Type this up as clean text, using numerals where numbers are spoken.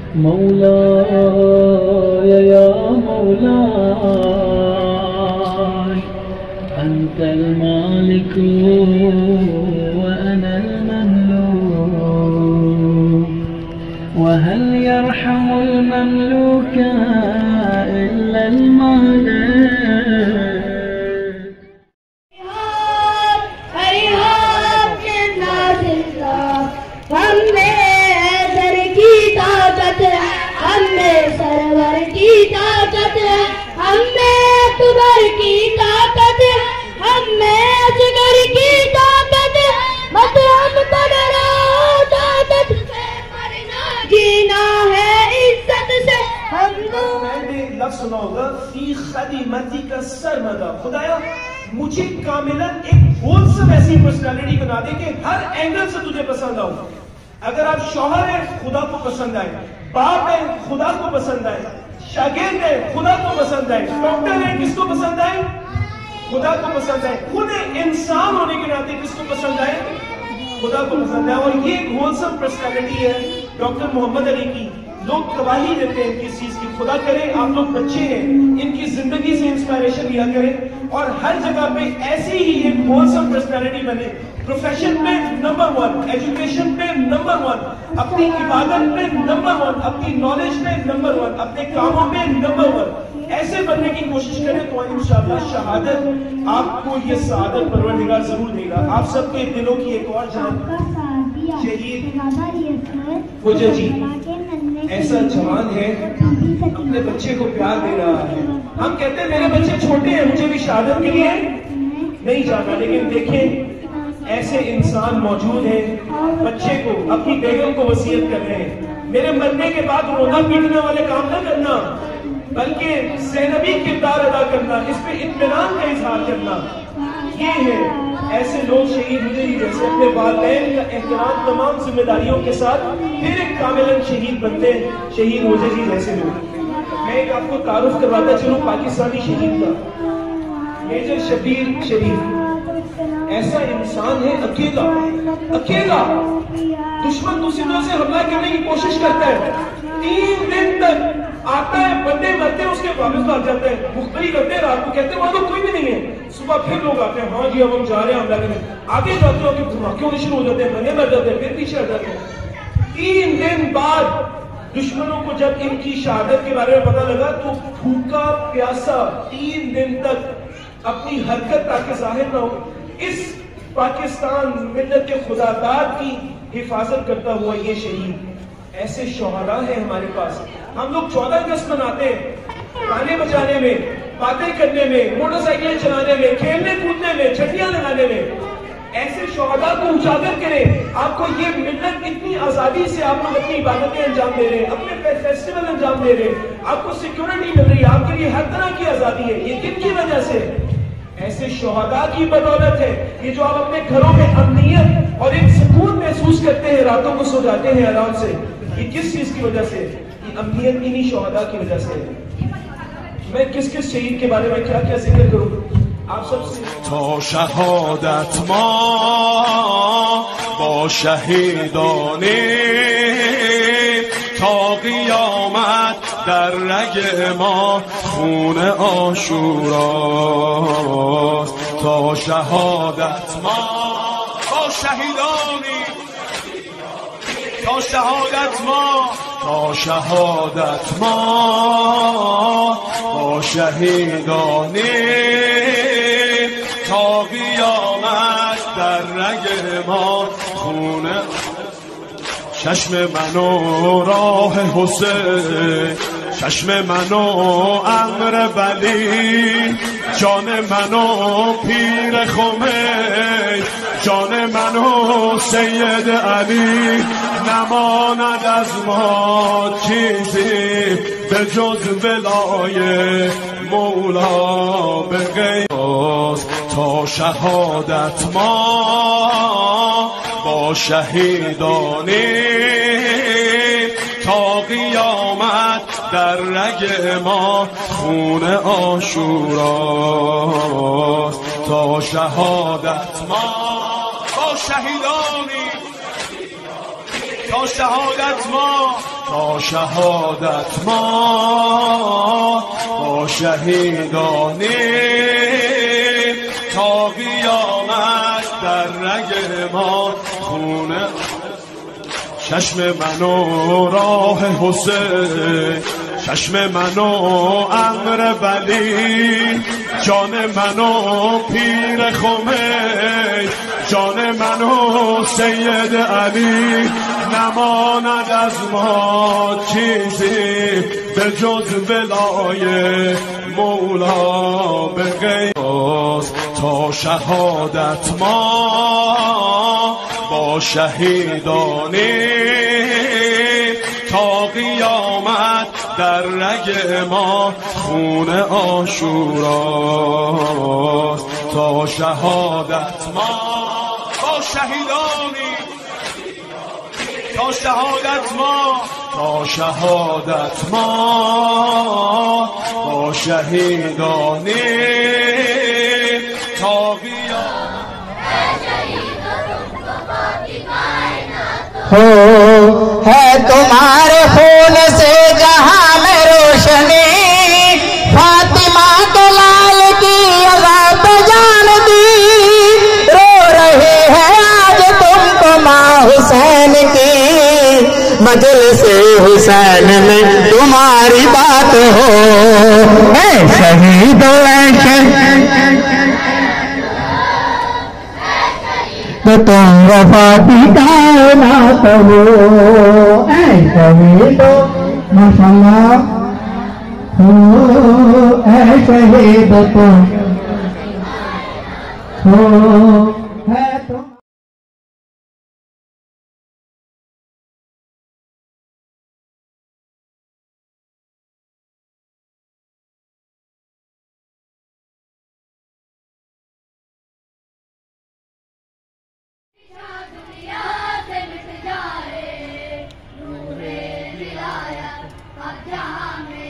مولاي يا مولاي أنت المالك وأنا المملوك وهل يرحم المملوك إلا المالك سنا ہوگا فی خدمتی کا سرمدا خدایا مجھے کاملاً ایک ہولسم ایسی پرسنالٹی بنا دے کہ ہر اینگل سے تجھے پسند آؤں. اگر آپ شوہر ہیں خدا کو پسند آئے, باپ ہیں خدا کو پسند آئے, شاگرد ہیں خدا کو پسند آئے, ڈاکٹر ہیں کس کو پسند آئے, خدا کو پسند آئے, خود انسان ہونے کے ناطے کس کو پسند آئے, خدا کو پسند آئے. اور یہ ایک ہولسم پرسنالٹی ہے ڈاکٹر محمد علی کی. لوگ گواہی دیتے ہیں کس چیز کی. خدا کرے آپ لوگ بچے ہیں ان کی زندگی سے انسپائریشن لیا کریں اور ہر جگہ پہ ایسی ہی ایک ہولسم پرسنالٹی بنے. پروفیشن پہ نمبر 1, ایجوکیشن پہ نمبر 1, اپنی عبادت پہ نمبر 1, اپنی نالج پہ نمبر 1, اپنے کاموں پہ نمبر 1. ایسے بننے کی کوشش کریں تو انشاءاللہ شہادت آپ کو یہ سعادت پروردگار ضرور دے گا. آپ سب کے دلوں کی ایک اور جان شہید فوجا جی ایسا جوان ہے اپنے بچے کو پیار دے رہا ہے. ہم کہتے ہیں میرے بچے چھوٹے ہیں مجھے بھی شہادت کے لیے نہیں جانا, لیکن دیکھیں ایسے انسان موجود ہیں بچے کو اپنی بیگم کو وصیت کر رہے ہیں میرے مرنے کے بعد رونا پیٹنے والے کام نہ کرنا بلکہ زینبی کردار ادا کرنا, اس پہ اطمینان کا اظہار کرنا. یہ ہے ایسے لوگ شہید ہوئے ہی جیسے اپنے والدین کا احترام تمام ذمہ داریوں کے ساتھ پھر ایک کاملاً شہید بنتے ہیں. شہید ہوجے جی جیسے لوگ. میں ایک آپ کو تعارف کرواتا چلوں پاکستانی شہید کا. میجر شبیر شریف ایسا انسان ہے اکیلا دشمن دوسری طرف سے حملہ کرنے کی کوشش کرتا ہے, 3 دن تک آتا ہے, بندے مرتے ہیں اس کے واپس بھاگ جاتا ہے, مخبری کرتے ہیں رات کو کہتے ہیں وہاں تو کوئی بھی نہیں ہے. صبح پھر لوگ آتے ہیں ہاں جی اب ہم جا رہے ہیں حملہ کرنے, آگے جاتے ہو کہ دھماکے ہونے شروع ہو جاتے ہیں, بندے مر جاتے ہیں, پھر پیچھے ہٹ جاتے ہیں. 3 دن بعد دشمنوں کو جب ان کی شہادت کے بارے میں پتہ لگا تو بھوکا پیاسا 3 دن تک اپنی حرکت تاکہ ظاہر نہ ہو اس پاکستان ملت کے خداداد کی حفاظت کرتا ہوا یہ شہید. ایسے شہداء ہیں ہمارے پاس. ہم لوگ 14 اگست مناتے ہیں گانے بجانے میں, باتیں کرنے میں, موٹر سائیکلیں چلانے میں, کھیلنے کودنے میں, چھٹیاں لگانے میں. ایسے شہداء کو اجاگر کریں. آپ کو یہ ملت اتنی آزادی سے آپ لوگ اپنی عبادتیں انجام دے رہے ہیں, اپنے فیسٹیول انجام دے رہے ہیں, آپ کو سیکیورٹی مل رہی ہے, آپ کے لیے ہر طرح کی آزادی ہے. یہ کن کی وجہ سے؟ ایسے شہداء کی بدولت ہے. یہ جو آپ اپنے گھروں میں امنیت اور ایک سکون محسوس کرتے ہیں, راتوں کو سو جاتے ہیں آرام سے, یہ کس چیز کی وجہ سے؟ یہ امنیت انہی شہداء کی وجہ سے. میں کس شہید کے بارے میں کیا ذکر کروں آپ سب سے. تا شهادت ما با شهیدانیم تا قیامت در رگ ما خون عاشوراست. تا شهادت ما با شهیدانیم تا شهادت ما با شهیدانیم تا قیامت در رگ ما خونه. چشم منو راه حسین, چشم منو امر ولی, جان منو پیر خمین, جان منو سید علی. نماند از ما چیزی به جز ولای مولا به غیر تا شهادت ما با شهیدانیم تا قیامت در رگ ما خون عاشوراست. تا شهادت ما با شهیدانیم تا شهادت ما با شهیدانیم، تا قیامت در رگ ما خونه. چشم منو راه حسین، چشم منو امر ولی، جان منو پیر خمین، جان منو سید علی. نماند از ما چیزی به جز ولای مولا به غیر تا شهادت ما با شهیدانیم، تا قیامت در رگ ما خون عاشوراست. تا شهادت ما با شهیدانیم، تا شهادت ما، تا شهادت ما با شهیدانیم، تا قیامت. हो है तुम्हारे खून से जहां में रोशनी, फातिमा के लाल की अज़ाब जान दी, रो रहे हैं आज तुमको माँ हुसैन की, मजलिस हुसैन में तुम्हारी बात हो। ऐ शहीदो तो तुम वफा दिखाओ ना कहो, ऐसा ही तो माशाअल्लाह हो, ऐसा ही तो तुम हो है तो। दुनिया से मिट जाए नूरे विलायत अब जहां में